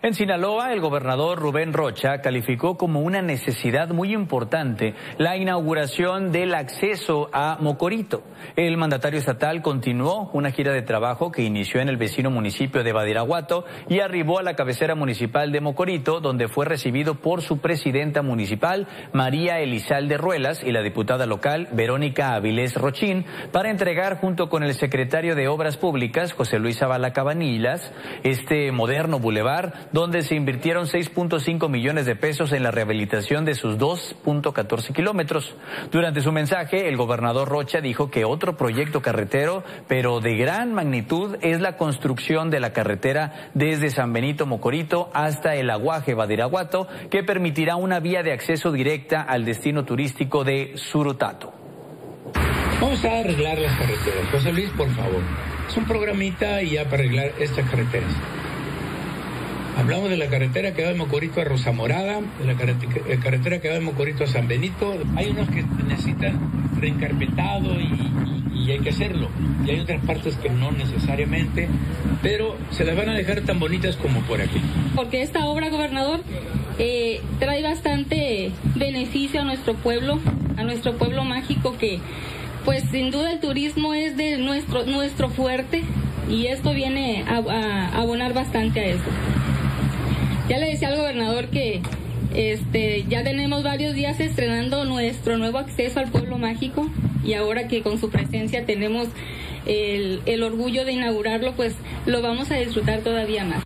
En Sinaloa, el gobernador Rubén Rocha calificó como una necesidad muy importante la inauguración del acceso a Mocorito. El mandatario estatal continuó una gira de trabajo que inició en el vecino municipio de Badiraguato y arribó a la cabecera municipal de Mocorito, donde fue recibido por su presidenta municipal, María Elizalde Ruelas, y la diputada local, Verónica Avilés Rochín, para entregar junto con el secretario de Obras Públicas, José Luis Zavala Cabanillas, este moderno bulevar, donde se invirtieron 6.5 millones de pesos en la rehabilitación de sus 2.14 kilómetros. Durante su mensaje, el gobernador Rocha dijo que otro proyecto carretero, pero de gran magnitud, es la construcción de la carretera desde San Benito Mocorito hasta el Aguaje Badiraguato, que permitirá una vía de acceso directa al destino turístico de Surutato. Vamos a arreglar las carreteras. José Luis, por favor. Es un programita y ya para arreglar estas carreteras. Hablamos de la carretera que va de Mocorito a Rosa Morada, de la carretera que va de Mocorito a San Benito. Hay unos que necesitan reencarpetado y hay que hacerlo. Y hay otras partes que no necesariamente, pero se las van a dejar tan bonitas como por aquí. Porque esta obra, gobernador, trae bastante beneficio a nuestro pueblo mágico, que pues sin duda el turismo es de nuestro fuerte, y esto viene a abonar bastante a eso. Ya le decía al gobernador que ya tenemos varios días estrenando nuestro nuevo acceso al pueblo mágico, y ahora que con su presencia tenemos el orgullo de inaugurarlo, pues lo vamos a disfrutar todavía más.